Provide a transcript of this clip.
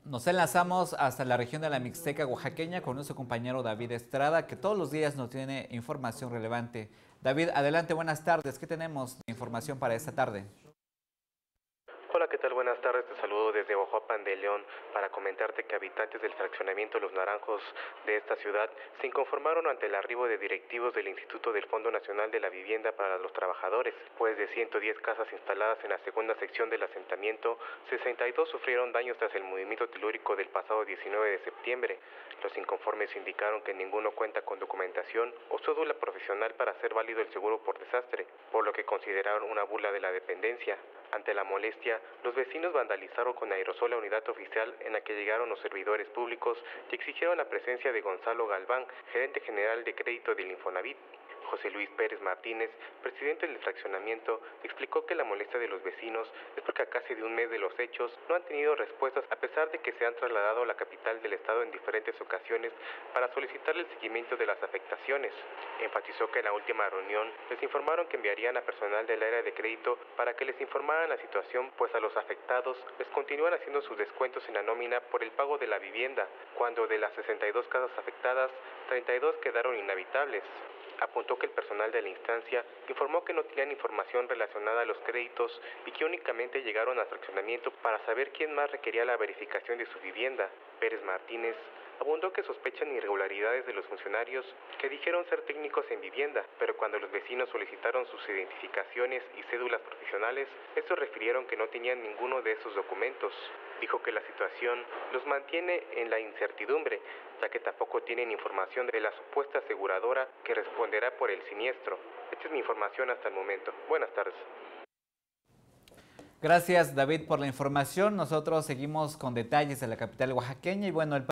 Nos enlazamos hasta la región de la Mixteca oaxaqueña con nuestro compañero David Estrada, que todos los días nos tiene información relevante. David, adelante, buenas tardes. ¿Qué tenemos de información para esta tarde? Hola, ¿qué tal? Buenas tardes, te saludo desde Oaxapan de León para comentarte que habitantes del fraccionamiento Los Naranjos de esta ciudad se inconformaron ante el arribo de directivos del Instituto del Fondo Nacional de la Vivienda para los Trabajadores, pues de 110 casas instaladas en la segunda sección del asentamiento, 62 sufrieron daños tras el movimiento telúrico del pasado 19 de septiembre. Los inconformes indicaron que ninguno cuenta con documentación o cédula profesional para hacer válido el seguro por desastre, por lo que consideraron una burla de la dependencia. Ante la molestia, los vecinos vandalizaron con aerosol la unidad oficial en la que llegaron los servidores públicos y exigieron la presencia de Gonzalo Galván, gerente general de crédito del Infonavit. José Luis Pérez Martínez, presidente del fraccionamiento, explicó que la molestia de los vecinos es porque a casi de un mes de los hechos no han tenido respuestas a pesar de que se han trasladado a la capital del estado en diferentes ocasiones para solicitar el seguimiento de las afectaciones. Enfatizó que en la última reunión les informaron que enviarían a personal del área de crédito para que les informaran la situación, pues a los afectados les continúan haciendo sus descuentos en la nómina por el pago de la vivienda, cuando de las 62 casas afectadas, 32 quedaron inhabitables. Apuntó que el personal de la instancia informó que no tenían información relacionada a los créditos y que únicamente llegaron al fraccionamiento para saber quién más requería la verificación de su vivienda. Pérez Martínez abundó que sospechan irregularidades de los funcionarios que dijeron ser técnicos en vivienda, pero cuando los vecinos solicitaron sus identificaciones y cédulas profesionales, estos refirieron que no tenían ninguno de esos documentos. Dijo que la situación los mantiene en la incertidumbre, ya que tampoco tienen información de la supuesta aseguradora que responderá por el siniestro. Esta es mi información hasta el momento. Buenas tardes. Gracias, David, por la información. Nosotros seguimos con detalles de la capital oaxaqueña y bueno, el